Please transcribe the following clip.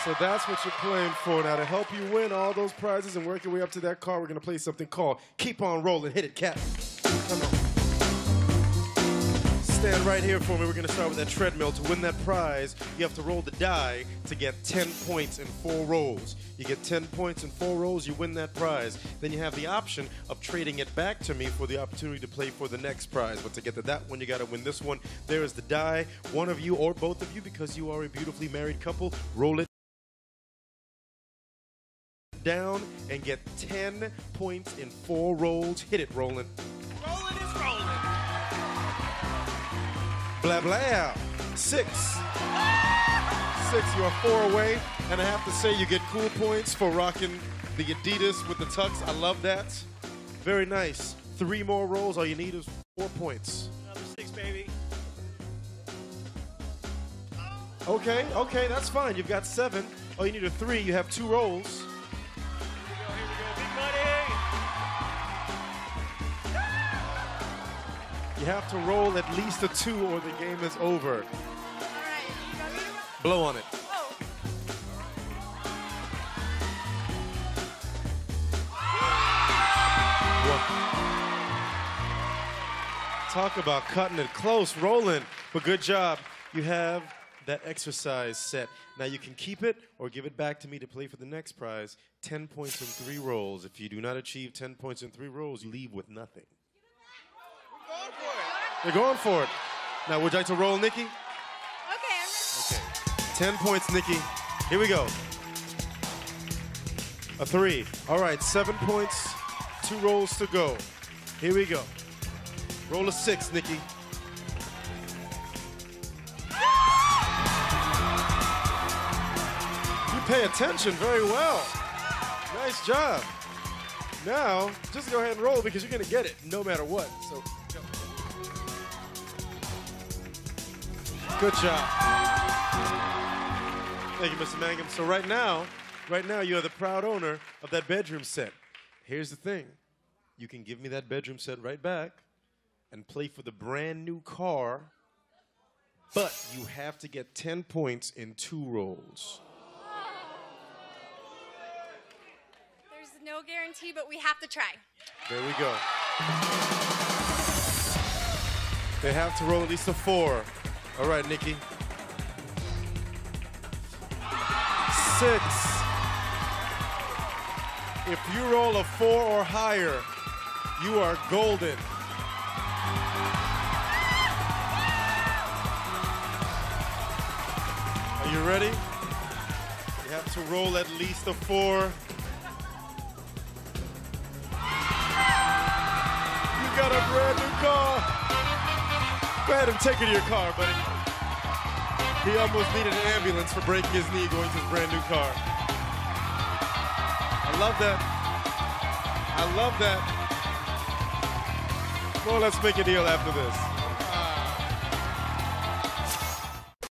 So that's what you're playing for. Now, to help you win all those prizes and work your way up to that car, we're going to play something called Keep On Rolling. Hit it, Cat. Come on. Stand right here for me. We're going to start with that treadmill. To win that prize, you have to roll the die to get 10 points in 4 rolls. You get 10 points in 4 rolls, you win that prize. Then you have the option of trading it back to me for the opportunity to play for the next prize. But to get to that one, you got to win this one. There is the die. One of you or both of you, because you are a beautifully married couple, roll it down and get 10 points in 4 rolls. Hit it, Roland. Rolling is rolling. Blah, blah. 6. 6, you are 4 away. And I have to say, you get cool points for rocking the Adidas with the tux. I love that. Very nice. 3 more rolls. All you need is 4 points. Another 6, baby. Okay, that's fine. You've got 7. All you need are 3. You have 2 rolls. Here we go, big money. You have to roll at least a 2 or the game is over. All right, you got me? Blow on it. Oh. Talk about cutting it close, Roland. But good job. You have that exercise set. Now you can keep it or give it back to me to play for the next prize. 10 points in 3 rolls. If you do not achieve 10 points in 3 rolls, you leave with nothing. They're going for it. Now, would you like to roll, Nikki? Okay, I'm ready. Okay. 10 points, Nikki. Here we go. A 3. All right, 7 points, 2 rolls to go. Here we go. Roll a 6, Nikki. You pay attention very well. Nice job. Now, just go ahead and roll because you're going to get it no matter what. So, go. Good job. Thank you, Mr. Mangum. So right now, you are the proud owner of that bedroom set. Here's the thing. You can give me that bedroom set right back and play for the brand new car, but you have to get 10 points in 2 rolls. There's no guarantee, but we have to try. There we go. They have to roll at least a 4. All right, Nikki. 6. If you roll a 4 or higher, you are golden. Are you ready? You have to roll at least a 4. You got a brand new car. Go ahead and take her to your car, buddy. He almost needed an ambulance for breaking his knee going to his brand new car. I love that. I love that. Well, let's make a deal after this.